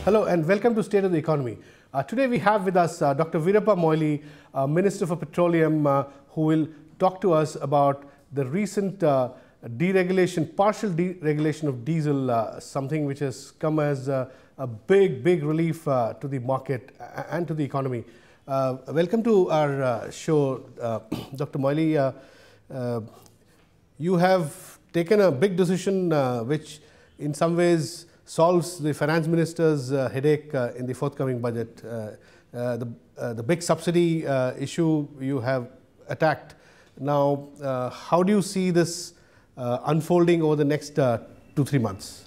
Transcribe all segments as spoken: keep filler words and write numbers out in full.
Hello and welcome to State of the Economy. Uh, today we have with us uh, Doctor Veerappa Moily, uh, Minister for Petroleum, uh, who will talk to us about the recent uh, deregulation, partial deregulation of diesel, uh, something which has come as uh, a big, big relief uh, to the market and to the economy. Uh, welcome to our uh, show, uh, Doctor Moily. Uh, uh, you have taken a big decision uh, which in some ways solves the finance minister's uh, headache uh, in the forthcoming budget. Uh, uh, the, uh, the big subsidy uh, issue you have attacked. Now, uh, how do you see this uh, unfolding over the next uh, two, three months?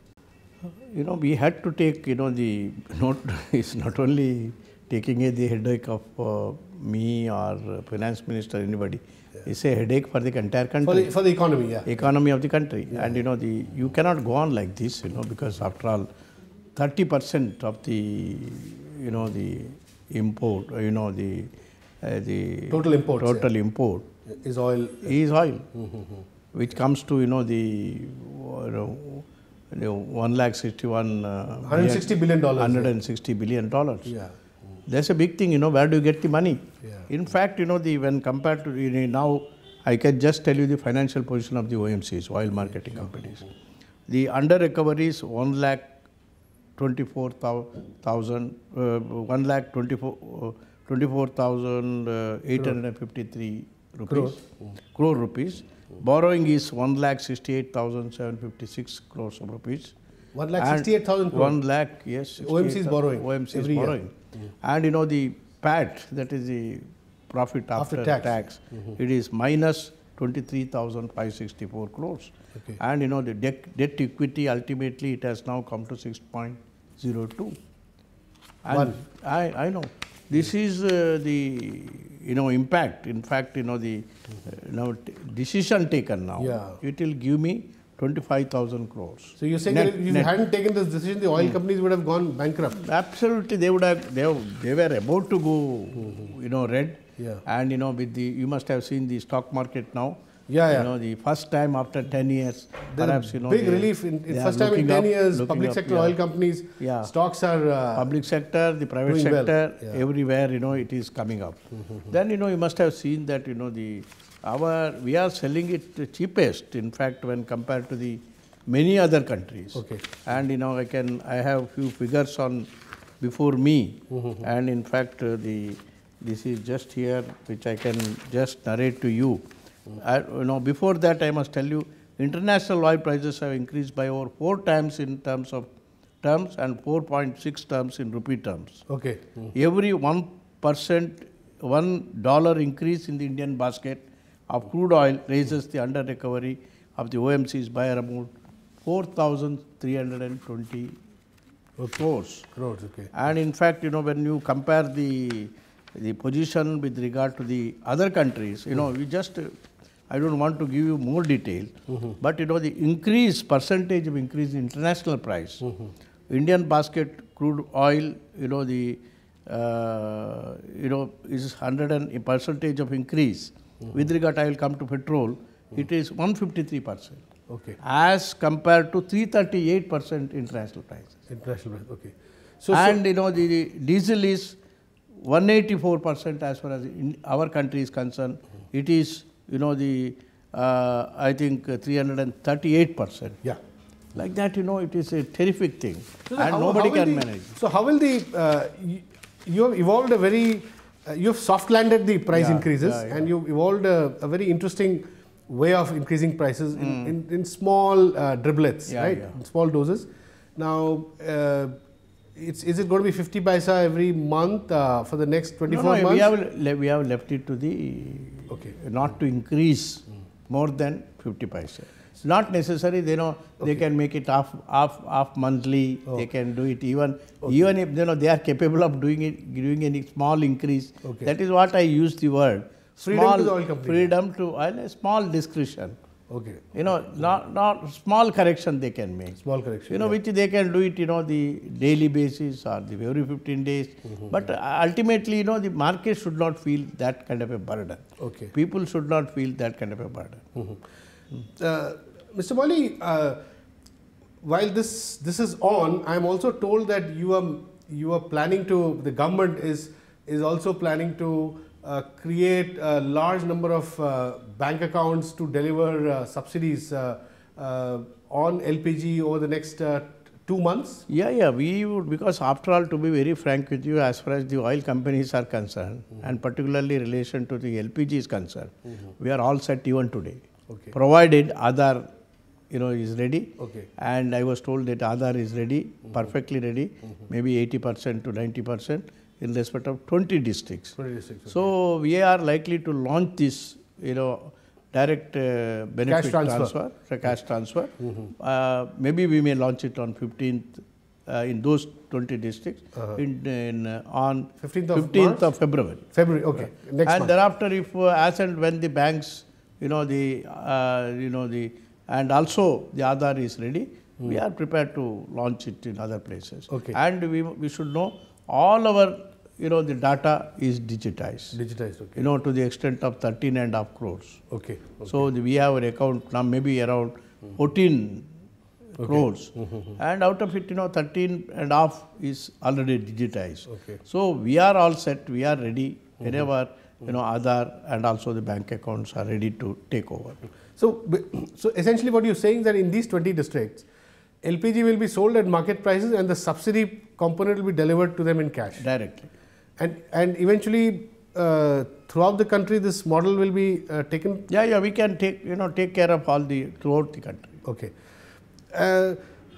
You know, we had to take, you know, the not it's not only taking a, the headache of uh, me or finance minister, anybody. Yeah. It's a headache for the entire country. For the, for the economy, yeah. Economy of the country. Yeah. And, you know, the you cannot go on like this, you know, because after all, thirty percent of the, you know, the import, you know, the, uh, the total import, total yeah. import is oil. Is oil, mm-hmm. which comes to, you know, the, you know, one lakh sixty-one uh, one hundred sixty billion dollars. one hundred sixty billion dollars. Yeah. That's a big thing, you know, where do you get the money? Yeah. In fact, you know, the when compared to, you know, now, I can just tell you the financial position of the O M Cs, oil marketing companies. The under recovery is one lakh twenty-four thousand, uh, one lakh twenty-four thousand eight hundred fifty-three rupees, crore, crore rupees. Borrowing is one lakh sixty-eight thousand seven hundred fifty-six crores of rupees. one lakh sixty-eight thousand crores? one lakh, yes. O M C is borrowing. O M C is borrowing. Mm. And you know the P A T, that is the profit after, after tax, tax mm-hmm. it is minus twenty-three thousand five hundred sixty-four crores. Okay. And you know the debt, debt equity, ultimately it has now come to six point zero two. And One. I, I know. This is uh, the, you know, impact. In fact, you know, the uh, you know, decision taken now, yeah. it will give me twenty-five thousand crores. So you're saying net, that if you net. hadn't taken this decision, the oil mm. companies would have gone bankrupt? Absolutely. They would have, they, they were about to go, mm-hmm. you know, red. Yeah. And, you know, with the, you must have seen the stock market now. Yeah, yeah. You know, the first time after ten years, There's perhaps, you know. Big they, relief. In, in first time in ten up, years, public up, sector yeah. oil companies, yeah. stocks are. Uh, public sector, the private sector, well. yeah. everywhere, you know, it is coming up. Mm-hmm. Then, you know, you must have seen that, you know, the, our, we are selling it the cheapest, in fact, when compared to the many other countries. Okay. And, you know, I can, I have few figures on before me. Mm-hmm. And in fact, uh, the, this is just here, which I can just narrate to you. I, you know, before that, I must tell you, international oil prices have increased by over four times in terms of terms and four point six terms in rupee terms. Okay. Mm-hmm. Every one percent, one dollar increase in the Indian basket of crude oil raises the under recovery of the O M Cs by around four thousand three hundred twenty okay. crores. Crores, okay. And in fact, you know, when you compare the the position with regard to the other countries, you know, we just. Uh, I don't want to give you more detail, mm-hmm. but you know the increase, percentage of increase in international price. Mm-hmm. Indian basket crude oil, you know the, uh, you know is one hundred and a percentage of increase. Mm-hmm. With regard, I will come to petrol, mm-hmm. it is one hundred fifty-three percent. Okay. As compared to three hundred thirty-eight percent international prices. International price, okay. So, and so you know the, the diesel is one hundred eighty-four percent as far as in our country is concerned. Mm-hmm. It is you know, the, uh, I think uh, three hundred thirty-eight percent. Yeah. Like that, you know, it is a terrific thing. So and how, nobody how can the, manage. So how will the, uh, you, you have evolved a very, uh, you have soft landed the price yeah, increases yeah, yeah. and you've evolved a, a very interesting way of increasing prices in, mm. in, in small uh, driblets, yeah, right? Yeah. In small doses. Now, uh, It's, is it going to be fifty paisa every month uh, for the next twenty-four no, no, months? We have, we have left it to the, okay. not to increase mm. more than fifty paisa. It's not necessary, they know, okay. they can make it half, half, half monthly, oh. they can do it even, okay. even if, you know, they are capable of doing it, doing any small increase. Okay. That is what I use the word. Freedom small, to the oil company. Freedom to oil, a small discretion. Okay. You know, not, not small correction they can make. Small correction. You know, yeah. which they can do it, you know, the daily basis or the every fifteen days. Mm-hmm. But uh, ultimately, you know, the market should not feel that kind of a burden. Okay. People should not feel that kind of a burden. Mm-hmm. mm. uh, Mister Moily, uh, while this this is on, I am also told that you are you are planning to, the government is is also planning to uh, create a large number of uh, bank accounts to deliver uh, subsidies uh, uh, on L P G over the next uh, two months. Yeah, yeah, we would, because after all, to be very frank with you, as far as the oil companies are concerned, mm-hmm. and particularly relation to the L P G is concerned, mm-hmm. we are all set even today. Okay. Provided Aadhaar, you know, is ready. Okay. And I was told that Aadhaar is ready, mm-hmm. perfectly ready, mm-hmm. maybe eighty percent to ninety percent in respect of twenty districts. twenty districts. Okay. So we are likely to launch this, you know, direct uh, benefit cash transfer, transfer the cash transfer. Mm-hmm. uh, maybe we may launch it on fifteenth uh, in those twenty districts uh-huh. in, in uh, on fifteenth of, fifteenth of February. February, okay. Uh, Next and month. Thereafter, if uh, as and when the banks, you know, the uh, you know the and also the Aadhaar is ready, mm. we are prepared to launch it in other places. Okay. And we we should know all our, you know, the data is digitized. Digitized, okay. You know, to the extent of thirteen and a half crores. Okay. okay. So the, we have an account now maybe around fourteen okay. crores. Mm-hmm. And out of it, you know, thirteen and a half is already digitized. Okay. So we are all set, we are ready whenever, mm-hmm. you know, Aadhaar and also the bank accounts are ready to take over. So, so essentially what you're saying is that in these twenty districts, L P G will be sold at market prices and the subsidy component will be delivered to them in cash. Directly. And, and eventually, uh, throughout the country, this model will be uh, taken? Yeah, yeah, we can take, you know, take care of all the, throughout the country. Okay. Uh,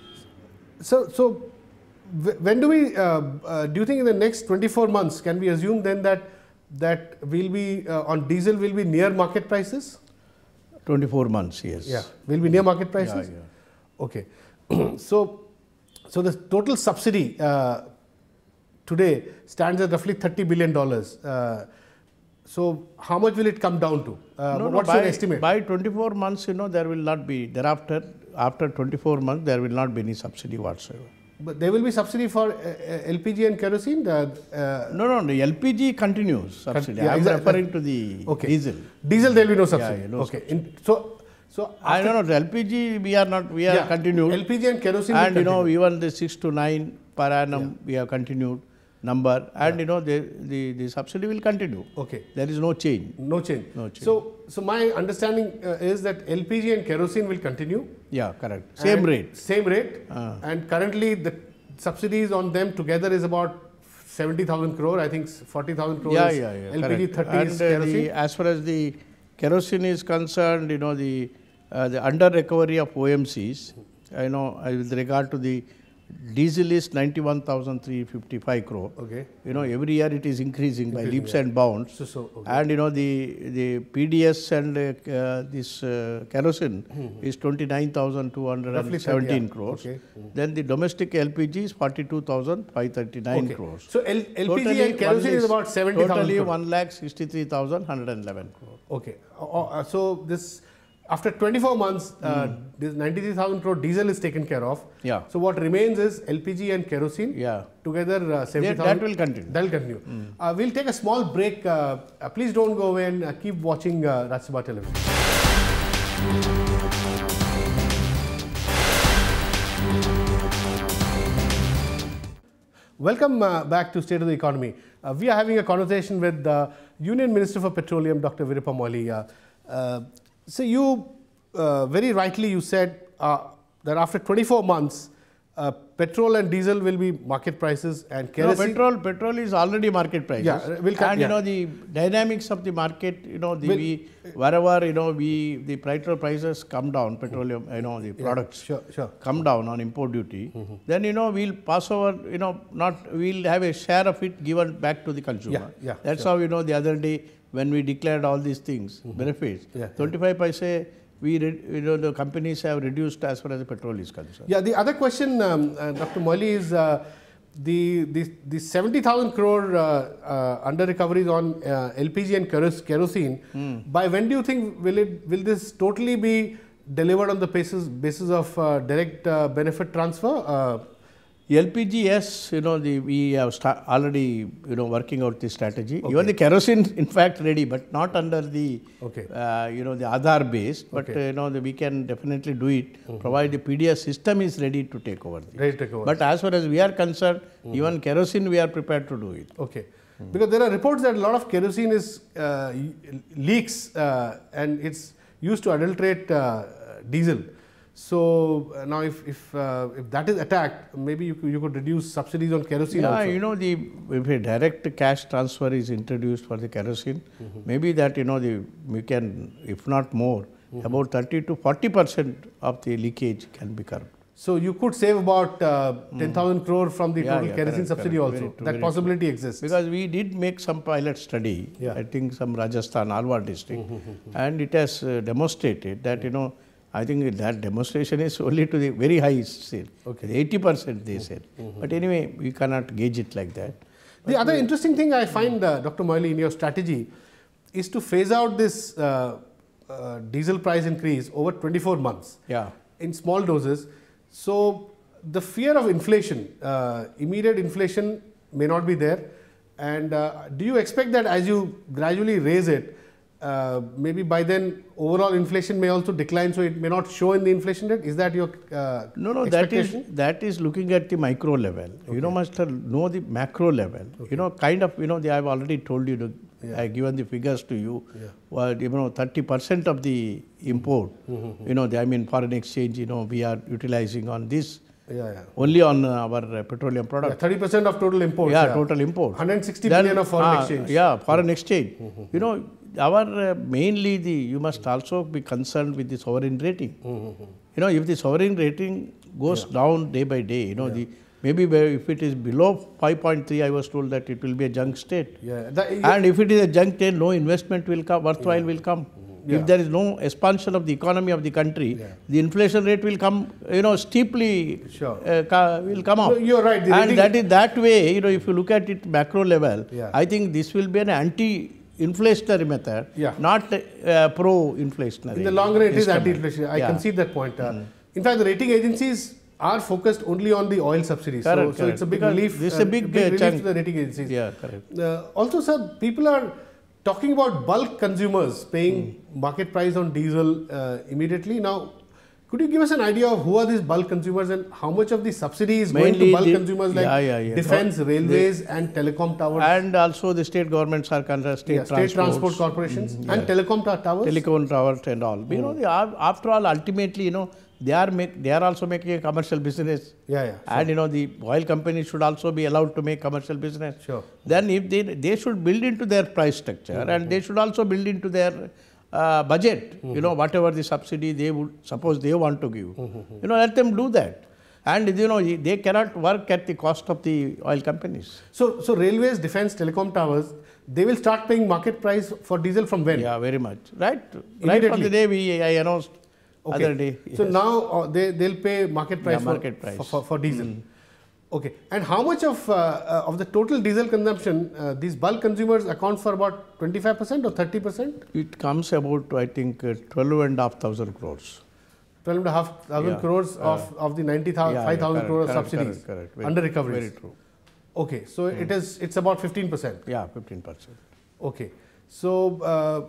so, so when do we, uh, uh, do you think in the next twenty-four months, can we assume then that, that we'll be, uh, on diesel will be near market prices? twenty-four months, yes. Yeah, will be near market prices? Yeah, yeah. Okay. so, so the total subsidy uh, today stands at roughly thirty billion dollars. Uh, so, how much will it come down to? Uh, no, what's no, by, your estimate? By twenty-four months, you know, there will not be, thereafter, after twenty-four months, there will not be any subsidy whatsoever. But there will be subsidy for uh, L P G and kerosene? Uh, uh, no, no, the L P G continues subsidy. Yeah, I am exactly. referring to the okay. diesel. Diesel, there will be no subsidy. Yeah, yeah, no okay. subsidy. In, so, so I don't know, the L P G we are not, we are yeah, continued. L P G and kerosene and you know, even the six to nine per annum yeah. we have continued number, and yeah. you know, the, the, the subsidy will continue. Okay. There is no change. No change. No change. So, so my understanding uh, is that L P G and kerosene will continue. Yeah, correct. Same rate. Same rate. Uh. And currently the subsidies on them together is about seventy thousand crore. I think forty thousand crore yeah, is yeah, yeah, L P G, correct. thirty and is uh, kerosene. The, as far as the kerosene is concerned, you know, the uh, the under recovery of O M Cs, you know, uh, with regard to the diesel is ninety-one thousand three hundred fifty-five crore. Okay. You know, every year it is increasing, increasing by leaps yeah. and bounds. So, so, okay. And you know, the the P D S and uh, uh, this uh, kerosene mm-hmm. is twenty-nine thousand two hundred seventeen yeah. crores. Okay. Mm-hmm. Then the domestic L P G is forty-two thousand five hundred thirty-nine okay. crores. So L P G totally and kerosene is about seventy thousand. Totally one lakh sixty-three thousand one hundred eleven crores. Okay. Uh, uh, so this. After twenty-four months, uh, mm. this ninety-three thousand crore diesel is taken care of. Yeah. So what remains is L P G and kerosene. Yeah. Together uh, seventy thousand. That will continue. That will continue. Mm. Uh, we'll take a small break. Uh, uh, please don't go away and uh, keep watching uh, Rajya Sabha Television. Welcome uh, back to State of the Economy. Uh, we are having a conversation with the uh, Union Minister for Petroleum, Doctor Veerappa Moily. Uh, uh, So you uh, very rightly you said uh, that after twenty-four months, uh, petrol and diesel will be market prices and kerosene. No, petrol petrol is already market prices. Yeah, we'll and yeah. you know the dynamics of the market. You know the we'll, we, wherever you know we the petrol prices come down, petroleum you know the products yeah, sure, sure. come down on import duty. Mm-hmm. Then you know we'll pass over. You know not we'll have a share of it given back to the consumer. Yeah, yeah, That's sure. how you know the other day. When we declared all these things, mm-hmm. benefits, yeah, twenty-five yeah. paise, we you know the companies have reduced as far as the petrol is concerned. Yeah, the other question, um, uh, Doctor Moily, is uh, the the the seventy thousand crore uh, uh, under recoveries on uh, L P G and kerosene. Mm. By when do you think will it will this totally be delivered on the basis basis of uh, direct uh, benefit transfer? Uh, L P G, yes, you know, the, we have start already, you know, working out the strategy. Okay. Even the kerosene, in fact, ready, but not under the, okay. uh, you know, the Aadhaar base. But, okay. uh, you know, the, we can definitely do it, mm-hmm. provided the P D S system is ready to take over. Ready to take over. But as far as we are concerned, mm-hmm. even kerosene, we are prepared to do it. Okay. Mm-hmm. Because there are reports that a lot of kerosene is uh, leaks uh, and it's used to adulterate uh, diesel. So uh, now, if if, uh, if that is attacked, maybe you could, you could reduce subsidies on kerosene. Yeah, also. you know, the if a direct cash transfer is introduced for the kerosene, mm-hmm. maybe that, you know, the we can, if not more, mm-hmm. about thirty to forty percent of the leakage can be curbed. So you could save about uh, ten thousand mm. crore from the yeah, total yeah, kerosene correct, subsidy correct. also. True, that possibility true. exists. Because we did make some pilot study, yeah. I think some Rajasthan, Alwar district, mm-hmm. and it has uh, demonstrated that, mm-hmm. you know, I think that demonstration is only to the very high sale. Okay. eighty percent they said. Mm-hmm. But anyway, we cannot gauge it like that. The but other we, interesting thing I find, uh, Doctor Moily, in your strategy is to phase out this uh, uh, diesel price increase over twenty-four months yeah. in small doses. So the fear of inflation, uh, immediate inflation may not be there. And uh, do you expect that as you gradually raise it, Uh, maybe by then overall inflation may also decline, so it may not show in the inflation rate? Is that your uh, no no that is that is looking at the micro level. Okay. You know, must know the macro level. Okay. You know, kind of, you know, the, I've already told you, to, yeah. I've given the figures to you. Yeah. Well, you know, thirty percent of the import, mm-hmm. you know, the, I mean foreign exchange, you know, we are utilizing on this. Yeah, yeah. Only on uh, our uh, petroleum product. Yeah, thirty percent of total imports. Yeah, yeah. total import. one hundred sixty then, billion of foreign uh, exchange. Yeah, foreign mm-hmm. exchange. Mm-hmm. You know, our uh, mainly the, you must also be concerned with the sovereign rating. Mm-hmm. You know, if the sovereign rating goes yeah. down day by day, you know, yeah. the maybe if it is below five point three, I was told that it will be a junk state. Yeah. That, and if it is a junk state, no investment will come, worthwhile yeah. will come. Yeah. If there is no expansion of the economy of the country, yeah. the inflation rate will come, you know, steeply sure. uh, will come up. No, you're right. The and that is that way, you know, if you look at it macro level, yeah. I think this will be an anti-inflationary method, yeah. not uh, pro-inflationary. In the long run, it is anti-inflationary. I yeah. concede that point. Uh, mm. In fact, the rating agencies are focused only on the oil subsidies. Correct, so, correct. so it's a big because relief. This is uh, a big, big relief chunk. to the rating agencies. Yeah, correct. Uh, also, sir, people are talking about bulk consumers paying mm. market price on diesel uh, immediately. Now, could you give us an idea of who are these bulk consumers and how much of the subsidy is Mainly going to bulk the, consumers like yeah, yeah, yeah. defense, no, railways they, and telecom towers? And also the state governments are concerned, state, yeah, state transport corporations mm, yeah. and telecom towers? Telecom towers and all. Mm. You know, they are, after all, ultimately, you know, they are make, they are also making a commercial business. Yeah, yeah. And sure. you know, the oil companies should also be allowed to make commercial business. Sure. Then if they they should build into their price structure mm-hmm. and they should also build into their uh, budget, mm-hmm. you know, whatever the subsidy they would suppose they want to give. Mm-hmm. You know, let them do that. And you know, they cannot work at the cost of the oil companies. So, so railways, defense, telecom towers, they will start paying market price for diesel from when? Yeah, very much. Right. Right from the day we I announced. Okay. Other day, yes. So now uh, they they'll pay market price, yeah, for, market price. For, for, for diesel. Mm. Okay. And how much of uh, uh, of the total diesel consumption uh, these bulk consumers account for? About twenty-five percent or thirty percent? It comes about, I think, uh, twelve and a half thousand crores. Twelve and a half thousand yeah. crores uh, of of the ninety thousand yeah, five thousand yeah, crores correct, subsidies correct, correct. Very, under recoveries. Very true. Okay. So mm. it is it's about fifteen percent. Yeah, fifteen percent. Okay. So uh,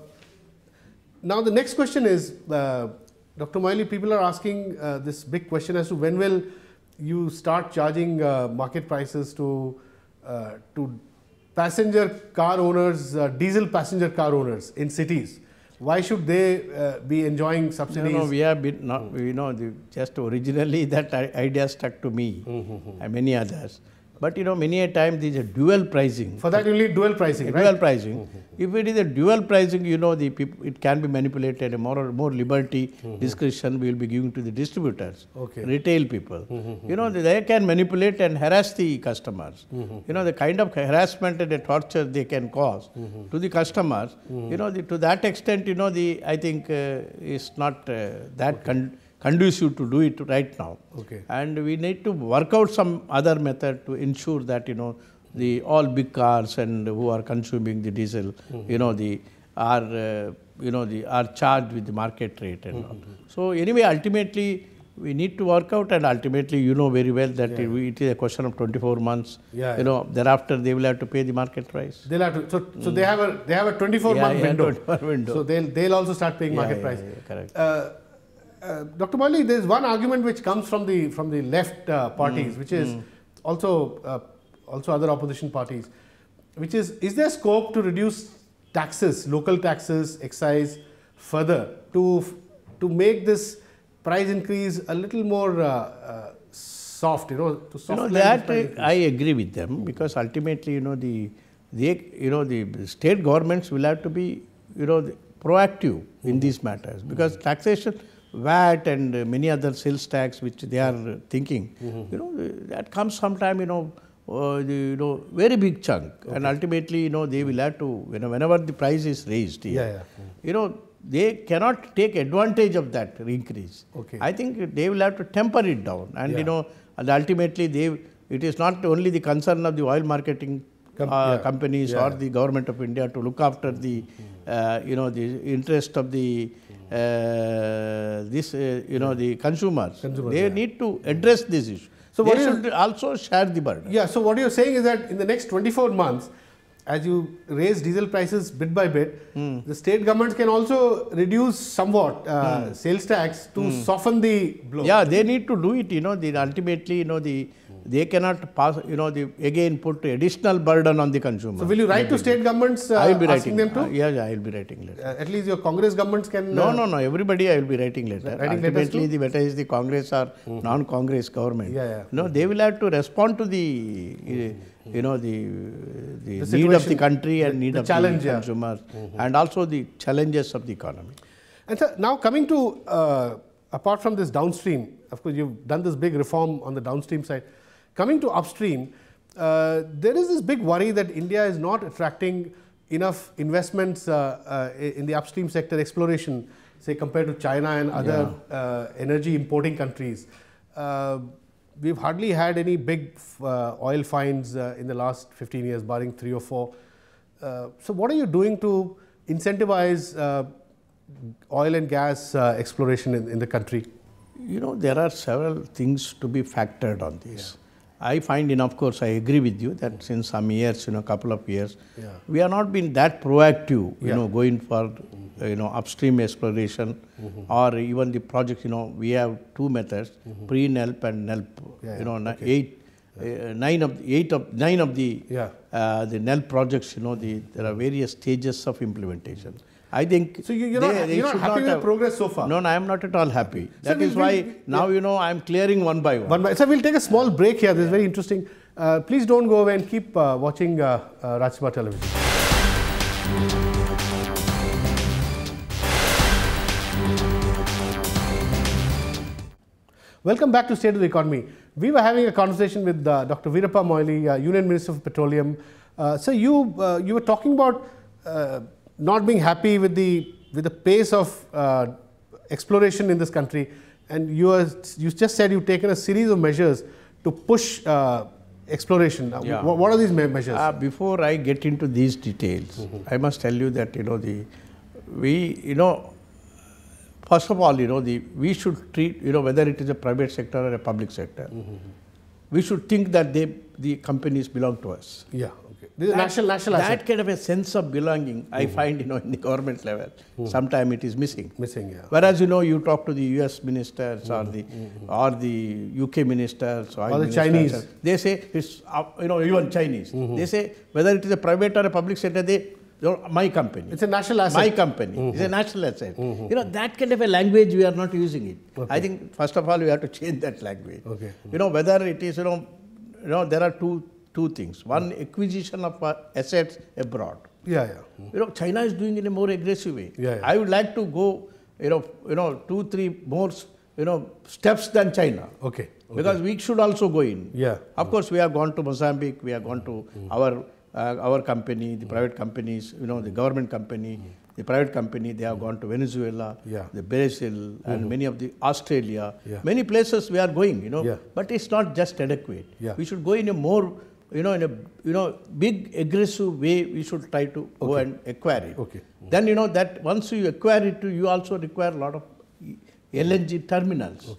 now the next question is. Uh, Doctor Moily, people are asking uh, this big question as to when will you start charging uh, market prices to uh, to passenger car owners, uh, diesel passenger car owners in cities? Why should they uh, be enjoying subsidies? No, no, we have been not. We know the, just originally that idea stuck to me mm-hmm. and many others. But you know, many a time there is a dual pricing. For that, you need dual pricing, right? Dual pricing. Mm-hmm. If it is a dual pricing, you know, the people, it can be manipulated. A more more liberty, mm-hmm. discretion will be given to the distributors, okay. retail people. Mm-hmm. You know, they can manipulate and harass the customers. Mm-hmm. You know, the kind of harassment and the torture they can cause mm-hmm. to the customers. Mm-hmm. You know, the, to that extent, you know, the I think uh, is not uh, that. Okay. Con conducive to do it right now. Okay. And we need to work out some other method to ensure that, you know, the all big cars and who are consuming the diesel, mm-hmm. you know, the are, uh, you know, the are charged with the market rate and mm-hmm. all. So anyway, ultimately, we need to work out, and ultimately, you know very well that yeah. it, it is a question of twenty-four months. Yeah, you yeah. know, thereafter they will have to pay the market price. They'll have to. So, so mm. they have a they have a twenty-four yeah, month yeah, window. twenty-four window. So they'll they'll also start paying yeah, market yeah, price. Yeah, correct. Uh, uh, Doctor Moily, there is one argument which comes from the from the left uh, parties, mm. which is mm. also uh, also other opposition parties, which is is there scope to reduce taxes, local taxes, excise further to to make this price increase a little more uh, uh, soft, you know, to soften you know, that I agree with them, because ultimately, you know, the, the you know the state governments will have to be, you know, proactive in mm. these matters, because mm. taxation, V A T and uh, many other sales tax which they are uh, thinking, mm-hmm. you know, that comes sometime, you know, uh, the, you know, very big chunk, okay. and ultimately, you know, they will have to, you know, whenever the price is raised here, yeah, yeah. Mm. you know, they cannot take advantage of that increase. Okay. I think they will have to temper it down, and yeah. you know, and ultimately they, it is not only the concern of the oil marketing Com uh, yeah. companies yeah. or the government of India to look after the, uh, you know, the interest of the, uh, this, uh, you know, the consumers. consumers they yeah. need to address this issue. So they should you, also share the burden. Yeah. So what you are saying is that in the next twenty-four months, as you raise diesel prices bit by bit, mm. the state governments can also reduce somewhat uh, mm. sales tax to mm. soften the blow. Yeah, they need to do it. You know, the ultimately, you know, the they cannot pass. You know, the again put additional burden on the consumer. So will you write to state governments? Uh, I will be asking writing them to. Uh, yeah, yeah, I will be writing letter. Uh, at least your Congress governments can. No, uh, no, no. Everybody, I will be writing letter. Writing ultimately, the better is the Congress or mm-hmm. non-Congress government. Yeah, yeah. No, they will have to respond to the. Uh, you know, the, the, the need of the country and the, need the of challenge, the consumers, yeah. mm-hmm. and also the challenges of the economy. And so now coming to, uh, apart from this downstream, of course, you've done this big reform on the downstream side. Coming to upstream, uh, there is this big worry that India is not attracting enough investments uh, uh, in the upstream sector exploration, say compared to China and other yeah. uh, energy importing countries. Uh, We've hardly had any big uh, oil finds uh, in the last fifteen years, barring three or four. Uh, so what are you doing to incentivize uh, oil and gas uh, exploration in, in the country? You know, there are several things to be factored on this. Yeah. I find, and of course, I agree with you that since some years, you know, couple of years, yeah. we have not been that proactive, you yeah. know, going for, mm-hmm. uh, you know, upstream exploration mm-hmm. or even the project, you know, we have two methods, mm-hmm. pre-NELP and NELP, yeah, you know, okay. eight, yeah. uh, nine of the, eight of, nine of the, yeah. uh, the NELP projects, you know, the, there are various stages of implementation. I think so. You, you're they, not, you're not happy not with have, the progress so far. No, no, I am not at all happy. That so is we'll, why we'll, now yeah. you know I am clearing one by one. One by. So we'll take a small break here. This yeah. is very interesting. Uh, please don't go away and keep uh, watching uh, uh, Rajya Sabha television. Welcome back to State of the Economy. We were having a conversation with uh, Doctor Veerappa Moily, uh, Union Minister of Petroleum. Uh, so you uh, you were talking about. Uh, not being happy with the with the pace of uh, exploration in this country, and you are you just said you've taken a series of measures to push uh, exploration. Yeah. What, what are these me measures? Uh, before I get into these details, mm-hmm. I must tell you that you know the we you know first of all you know the we should treat you know whether it is a private sector or a public sector, mm-hmm. we should think that they the companies belong to us. Yeah. This is that, national, national that asset. kind of a sense of belonging, mm-hmm. I find, you know, in the government level, mm-hmm. sometimes it is missing. Missing, yeah. Whereas, you know, you talk to the U S ministers mm-hmm. or the mm-hmm. or the U K ministers or, or the ministers, Chinese, they say it's uh, you know even Chinese. Mm-hmm. They say whether it is a private or a public sector, they you know, my company. It's a national asset. My company. Mm-hmm. It's a national asset. Mm-hmm. You know that kind of a language we are not using it. Okay. I think first of all we have to change that language. Okay. Mm-hmm. You know whether it is you know you know there are two. Two things. One, mm. acquisition of uh, assets abroad. Yeah, yeah. Mm. You know, China is doing it in a more aggressive way. Yeah, yeah. I would like to go, you know, you know, two, three more, you know, steps than China. Okay. okay. Because we should also go in. Yeah. Of mm. course, we have gone to Mozambique. We have gone to mm. our uh, our company, the mm. private companies. You know, the government company, mm. the private company. They have mm. gone to Venezuela, yeah. the Brazil, mm-hmm. and many of the Australia. Yeah. Many places we are going. You know, yeah. but it's not just adequate. Yeah. We should go in a more you know, in a you know big aggressive way, we should try to okay. go and acquire it. Okay. Then you know that once you acquire it, you also require a lot of L N G terminals. Okay. You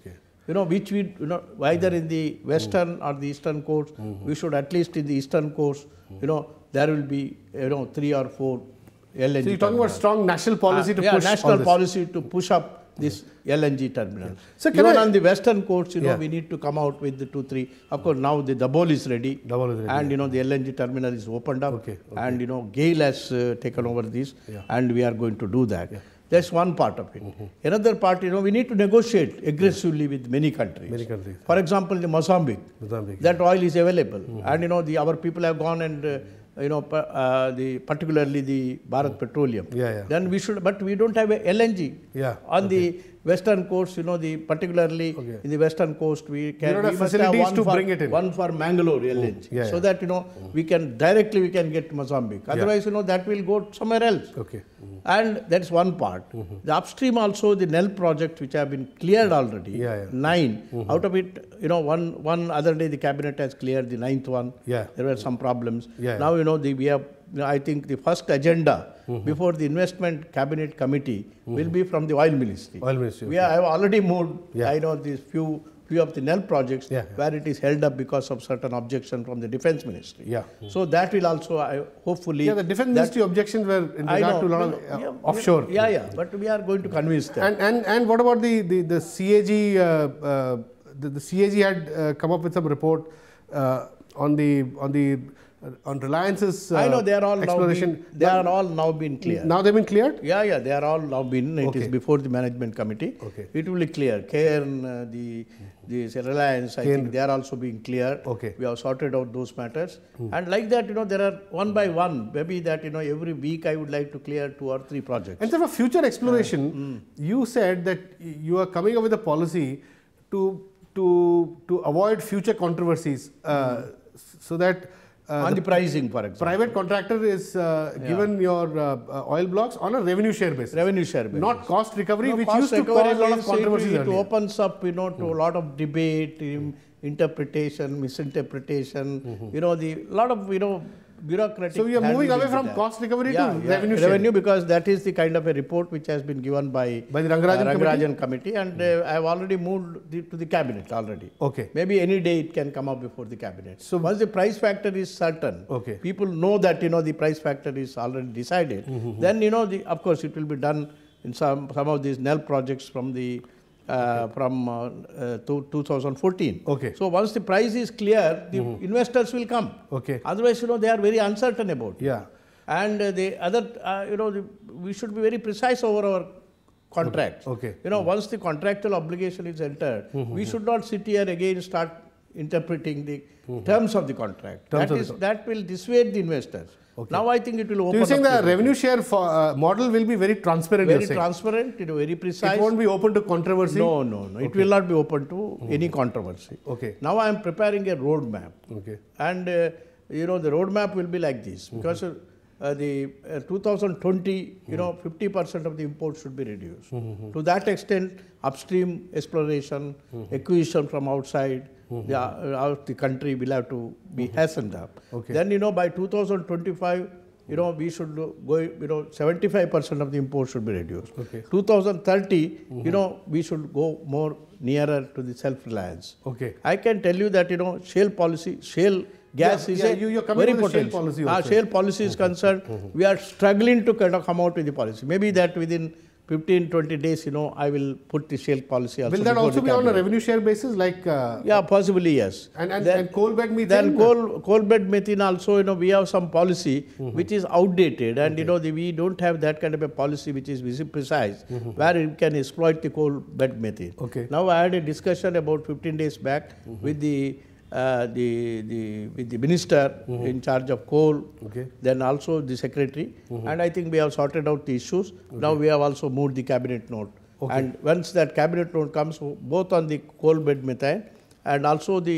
you know, which we, you know, either in the western mm. or the eastern coast, mm-hmm. we should at least in the eastern coast, mm. you know, there will be, you know, three or four L N G. So you're talking about strong national policy uh, to yeah, push national all this. policy to push up this yeah. L N G terminal. Yeah. So even I, on the western coast, you know, yeah. we need to come out with the two, three. Of course, now the Dabhol is ready. Dabhol is ready. And, yeah. you know, the L N G terminal is opened up. Okay. Okay. And, you know, GAIL has uh, taken over this. Yeah. And we are going to do that. Yeah. That's one part of it. Mm-hmm. Another part, you know, we need to negotiate aggressively with many countries. Many countries. For example, the Mozambique. Mozambique. That oil is available. Mm-hmm. And, you know, the our people have gone and, uh, you know, uh, the particularly the Bharat Petroleum. Yeah, yeah. Then we should, but we don't have a L N G. Yeah. On okay. the western coast, you know, the particularly okay. in the western coast, we can you we have must have facilities one to for, bring it in. one for Mangalore L N G, yeah, so yeah. that, you know, mm. we can directly we can get Mozambique. Otherwise, yeah. you know, that will go somewhere else. Okay. Mm. And that's one part. Mm-hmm. The upstream also, the N E L project, which have been cleared already, yeah, yeah. nine. Mm-hmm. Out of it, you know, one one other day the cabinet has cleared the ninth one. Yeah. There were some problems. Yeah, now, yeah. you know, the, we have, you know, I think the first agenda mm-hmm. before the investment cabinet committee mm-hmm. will be from the oil ministry. Oil ministry. We okay. have already moved, yeah. I know, these few few of the N E L projects yeah, yeah. where it is held up because of certain objection from the defense ministry. Yeah. Mm-hmm. So that will also, I, hopefully. Yeah, the defense ministry objections were in regard to a lot of uh, yeah, offshore. Yeah, yeah, but we are going to convince them. And and and what about the the the C A G? Uh, uh, the, the C A G had uh, come up with some report uh, on the on the uh, on Reliance's uh, I know they are all exploration. Now been, they are all now been cleared. Now they've been cleared? Yeah, yeah, they are all now been. It okay. is before the management committee. Okay. It will be clear. Cairn, uh, the the Reliance, I Cairn. think they are also being cleared. Okay. We have sorted out those matters. Hmm. And like that, you know, there are one by one. Maybe that, you know, every week I would like to clear two or three projects. And so for future exploration, uh, mm. you said that you are coming up with a policy to to to avoid future controversies, uh, mm. so that uh, on the, the pricing, for example, private contractor is uh, yeah. given your uh, uh, oil blocks on a revenue share basis. Revenue share basis, not cost recovery, no, which cost used to cause a lot of controversies. It, it opens up, you know, to mm. a lot of debate, mm. interpretation, misinterpretation. Mm-hmm. You know, the lot of you know. bureaucratic. So we are moving away from that. cost recovery yeah, to yeah. revenue share. Revenue, because that is the kind of a report which has been given by, by the Rangarajan, uh, Rangarajan committee, committee and mm. uh, I have already moved the, to the cabinet already. Okay. Maybe any day it can come up before the cabinet. So once the price factor is certain, okay. people know that, you know, the price factor is already decided, mm-hmm. then, you know, the, of course it will be done in some, some of these N E L projects from the Uh, okay. from uh, uh, to two thousand fourteen. Okay. So once the price is clear, the mm-hmm. investors will come. Okay. Otherwise, you know, they are very uncertain about it. Yeah. And uh, the other, uh, you know, the, we should be very precise over our contracts. Okay. You know, mm-hmm. once the contractual obligation is entered, mm-hmm. we should not sit here again and start interpreting the mm-hmm. terms of the contract. Terms that of is the that will dissuade the investors. Okay. Now I think it will open. So you saying up the revenue share for, uh, model will be very transparent? Very transparent, you know, very precise. It won't be open to controversy? No, no, no. Okay. It will not be open to mm-hmm. any controversy. Okay. Now I am preparing a roadmap. Okay. And, uh, you know, the roadmap will be like this. Because mm-hmm. uh, the uh, two thousand twenty, you mm-hmm. know, fifty percent of the imports should be reduced. Mm-hmm. To that extent, upstream exploration, mm-hmm. acquisition from outside, Mm-hmm. the, uh, out the country will have to be mm-hmm. hastened up. Okay. Then, you know, by two thousand twenty-five, you know, we should go, you know, seventy-five percent of the imports should be reduced. Okay. two thousand thirty, mm-hmm. you know, we should go more nearer to the self-reliance. Okay. I can tell you that, you know, shale policy, shale gas yeah, is yeah, a you, you're coming very with important. Shale policy Our shale policy is mm-hmm. concerned, mm-hmm. we are struggling to kind of come out with the policy. Maybe that within fifteen, twenty days, you know, I will put the shale policy also. Will that also be on a revenue share basis, like? Uh, yeah, possibly, yes. And and, then, and coal bed methane? Then coal, coal bed methane also, you know, we have some policy mm-hmm. which is outdated, and, okay. you know, the, we don't have that kind of a policy which is very precise, mm-hmm. where we can exploit the coal bed methane. Okay. Now, I had a discussion about fifteen days back mm-hmm. with the Uh, the, the, with the minister mm-hmm. in charge of coal, okay. then also the secretary, mm-hmm. and I think we have sorted out the issues. Okay. Now we have also moved the cabinet note. Okay. And once that cabinet note comes, both on the coal bed methane and also the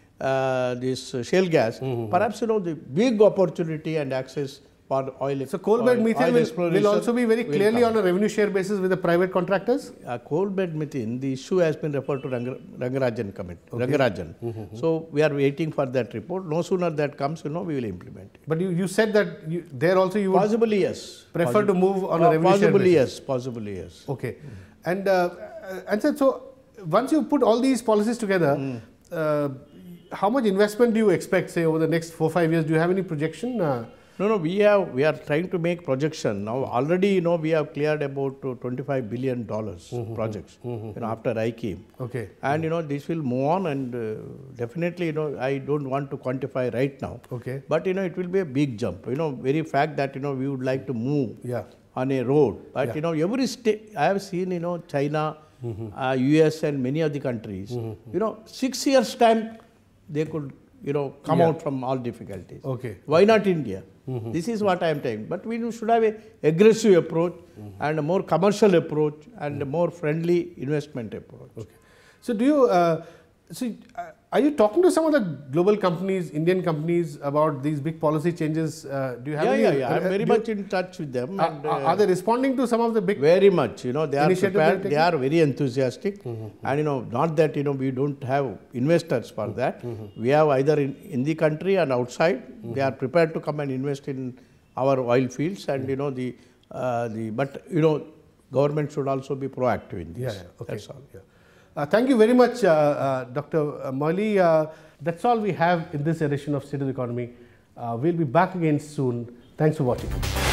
uh, this shale gas, mm-hmm. perhaps, you know, the big opportunity and access for oil. So coal bed methane will, will also be very clearly on a revenue share basis with the private contractors? Uh, coal bed methane, the issue has been referred to Rang Rangarajan committee. Okay. Rangarajan. Mm-hmm. So we are waiting for that report. No sooner that comes, you know, we will implement it. But you, you said that you, there also you would possibly yes. prefer Possibly. to move on uh, a revenue possibly share basis? Yes. Possibly yes. Okay. Mm-hmm. And uh, and so, so once you put all these policies together, mm. uh, how much investment do you expect, say, over the next four, five years? Do you have any projection? Uh, No, no, we have, we are trying to make projection. Now, already, you know, we have cleared about twenty-five billion dollars mm-hmm. projects, mm-hmm. you know, after I came. Okay. And, you know, this will move on and uh, definitely, you know, I don't want to quantify right now. Okay. But, you know, it will be a big jump. You know, very fact that, you know, we would like to move yeah. on a road. But, yeah. you know, every state, I have seen, you know, China, mm-hmm. uh, U S and many of the countries, mm-hmm. you know, six years time, they could, you know, come yeah. out from all difficulties. Okay. Why not India? Mm-hmm. This is what I am saying. But we should have an aggressive approach mm-hmm. and a more commercial approach and mm-hmm. a more friendly investment approach. Okay. So do you, uh, so uh, are you talking to some of the global companies, Indian companies about these big policy changes? Uh, do you have yeah, any? Yeah, yeah, I am uh, very much in touch with them. Uh, and, uh, are they responding to some of the big Very much, you know, they are prepared, they they are very enthusiastic. Mm-hmm. And, you know, not that, you know, we don't have investors for mm-hmm. that. Mm-hmm. We have either in, in the country and outside. Mm-hmm. They are prepared to come and invest in our oil fields and, mm-hmm. you know, the, uh, the, but, you know, government should also be proactive in this. Yeah, yeah. Okay. That's all. Yeah. Uh, thank you very much, uh, uh, Doctor Moily. Uh, that's all we have in this edition of State of the Economy. Uh, we'll be back again soon. Thanks for watching.